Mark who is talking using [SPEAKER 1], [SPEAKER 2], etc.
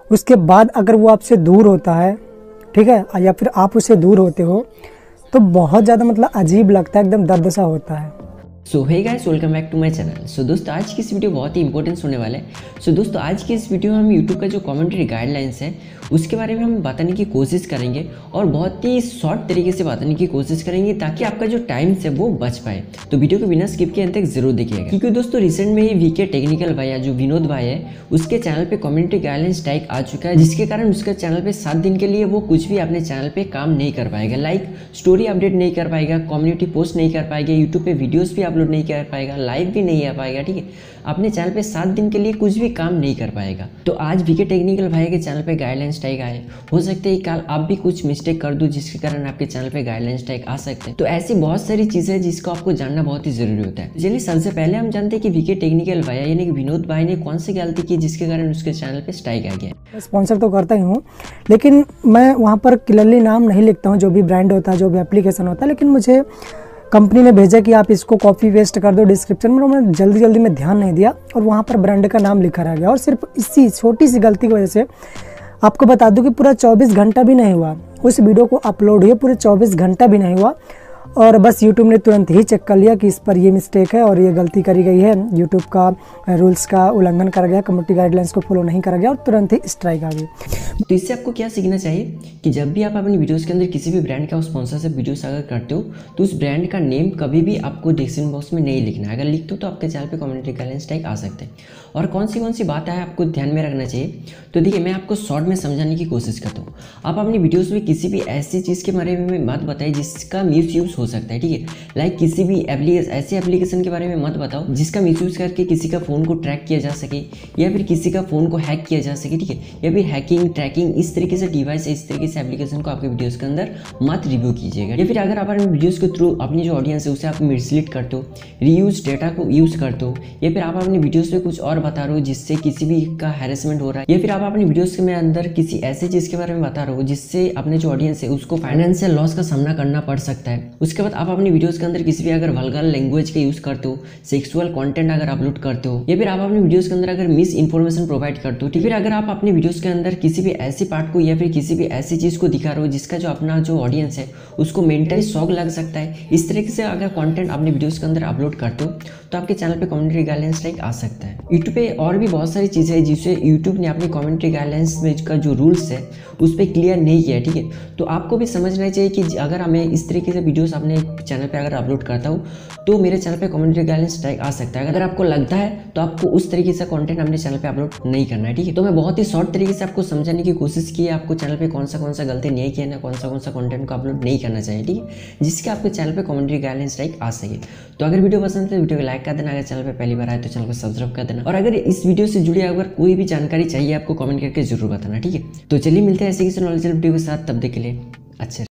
[SPEAKER 1] उसके बाद अगर वो आपसे दूर होता है, ठीक है, या फिर आप उससे दूर होते हो, तो बहुत ज़्यादा मतलब अजीब लगता है, एकदम दर्द सा होता है।
[SPEAKER 2] So hey guys, welcome back to my channel. So दोस्तों, आज की इस वीडियो बहुत ही इंपॉर्टेंट होने वाला है। सो दोस्तों, आज की इस वीडियो में हम यूट्यूब का जो कमेंट्री गाइडलाइंस है उसके बारे में हम बताने की कोशिश करेंगे और बहुत ही शॉर्ट तरीके से बताने की कोशिश करेंगे ताकि आपका जो टाइम है वो बच पाए। तो वीडियो को बिना स्किप किए अंत तक जरूर देखिएगा, क्योंकि दोस्तों रिसेंट में ही वीके टेक्निकल भाई जो विनोद भाई है उसके चैनल पे कम्युनिटी गाइडलाइंस स्ट्राइक आ चुका है, जिसके कारण उसके चैनल पे 7 दिन के लिए वो कुछ भी अपने चैनल पे काम नहीं कर पाएगा। लाइक स्टोरी अपडेट नहीं कर पाएगा, कम्युनिटी पोस्ट नहीं कर पाएगा, यूट्यूब पे वीडियोस भी अपलोड नहीं कर पाएगा, लाइव भी नहीं आ पाएगा। ठीक है, अपने चैनल पे 7 दिन के लिए कुछ भी काम नहीं कर पाएगा। तो आज वीके टेक्निकल भाई के चैनल पे गाइडलाइन स्ट्राइक आए, हो सकता है कल आप भी कुछ मिस्टेक कर दो जिसके कारण आपके चैनल पे गाइडलाइन स्ट्राइक आ सकते हैं। तो ऐसी बहुत सारी चीजें हैं जिसको आपको जानना बहुत ही जरूरी होता है। चलिए सबसे पहले हम जानते हैं कि वीके टेक्निकल भाई यानी कि विनोद भाई ने कौन सी गलती की जिसके कारण उसके चैनल पे स्ट्राइक आ गया।
[SPEAKER 1] स्पॉन्सर तो करता ही हूँ, लेकिन मैं वहाँ पर क्लियरली नाम नहीं लिखता हूँ, जो भी ब्रांड होता है, जो भी एप्लीकेशन होता है। लेकिन मुझे कंपनी ने भेजा कि आप इसको कॉपी वेस्ट कर दो डिस्क्रिप्शन में, मैंने जल्दी में ध्यान नहीं दिया और वहाँ पर ब्रांड का नाम लिखा रह गया। और सिर्फ इसी छोटी सी गलती की वजह से आपको बता दूं कि पूरा 24 घंटा भी नहीं हुआ उस वीडियो को अपलोड हुए, पूरे 24 घंटा भी नहीं हुआ और बस यूट्यूब ने तुरंत ही चेक कर लिया कि इस पर ये मिस्टेक है और ये गलती करी गई है, यूट्यूब का रूल्स का उल्लंघन करा गया, कम्युनिटी गाइडलाइंस को फॉलो नहीं करा गया और तुरंत ही स्ट्राइक आ गई।
[SPEAKER 2] तो इससे आपको क्या सीखना चाहिए कि जब भी आप अपनी वीडियोस के अंदर किसी भी ब्रांड का स्पॉन्सरशिप वीडियोस अगर करते हो तो उस ब्रांड का नेम कभी भी आपको डिस्क्रिप्शन बॉक्स में नहीं लिखना है। अगर लिखते हो तो आपके चैनल पे कम्युनिटी गाइडलाइंस स्ट्राइक आ सकते हैं। और कौन सी बात है आपको ध्यान में रखना चाहिए, तो देखिए मैं आपको शॉर्ट में समझाने की कोशिश करता हूँ। आप अपनी वीडियोज़ में किसी भी ऐसी चीज़ के बारे में मत बताइए जिसका मिसयूज़ हो सकता है। ठीक है, लाइक किसी भी ऐसे एप्लीकेशन के बारे में मत बताओ जिसका मिसयूज़ करके किसी का फ़ोन को ट्रैक किया जा सके या फिर किसी का फ़ोन को हैक किया जा सके। ठीक है, या फिर हैकिंग ट्रैकिंग इस तरीके से डिवाइस इस तरीके से एप्लीकेशन को आपके वीडियोस के अंदर मत रिव्यू कीजिएगा। या फिर अगर आप अपने वीडियोस के थ्रू अपनी जो ऑडियंस है उसे आप मिसलीड करते हो, रीयूज डेटा को यूज़ करते हो, या फिर आप अपने वीडियोस में कुछ और बता रहे हो जिससे किसी भी का हैरेसमेंट हो रहा है, या फिर आप अपनी वीडियोस में अंदर किसी ऐसी चीज़ के बारे में बता रहे हो जिससे अपने जो ऑडियंस है उसको फाइनेंशियल लॉस का सामना करना पड़ सकता है। उसके बाद आप अपनी वीडियोस के अंदर किसी भी अगर वल्गर लैंग्वेज का यूज़ करते हो, सेक्सुअल कंटेंट अगर अपलोड करते हो, या फिर आप अपनी वीडियोस के अंदर अगर मिस इन्फॉर्मेशन प्रोवाइड करते हो, फिर अगर आप अपनी वीडियोस के अंदर किसी भी ऐसी पार्ट को या फिर किसी भी ऐसी चीज़ को दिखा रहे हो जिसका जो अपना जो ऑडियंस है उसको मेंटली शॉक लग सकता है, इस तरीके से अगर कंटेंट अपने वीडियोस के अंदर अपलोड करते हो तो आपके चैनल पे कम्युनिटी गाइडलाइंस स्ट्राइक आ सकता है। यूट्यूब पे और भी बहुत सारी चीज़ें हैं जिससे यूट्यूब ने अपनी कम्युनिटी गाइडलाइंस में का जो रूल्स है उस पर क्लियर नहीं किया। ठीक है, तो आपको भी समझना चाहिए कि अगर मैं इस तरीके से वीडियोस अपने चैनल पे अगर अपलोड करता हूँ तो मेरे चैनल पे कम्युनिटी गाइडलाइंस स्ट्राइक आ सकता है। अगर आपको लगता है तो आपको उस तरीके से कंटेंट अपने चैनल पे अपलोड नहीं करना है। ठीक है, तो मैं बहुत ही शॉर्ट तरीके से आपको समझाने की कोशिश की है आपको चैनल पे कौन सा गलती नहीं किया ना कौन सा कंटेंट को अपलोड नहीं करना चाहिए। ठीक है, जिसके आपके चैनल पे कम्युनिटी गाइडलाइंस स्ट्राइक आ सके। तो अगर वीडियो पसंद है तो वीडियो को लाइक कर देना, अगर चैनल पे पहली बार आए तो चैनल को सब्सक्राइब कर देना, और अगर इस वीडियो से जुड़ी अगर कोई भी जानकारी चाहिए आपको कमेंट करके जरूर बताना। ठीक है, तो चलिए मिलते हैं ऐसे किसी नॉलेजेबल वीडियो के साथ, तब तक के लिए अच्छा।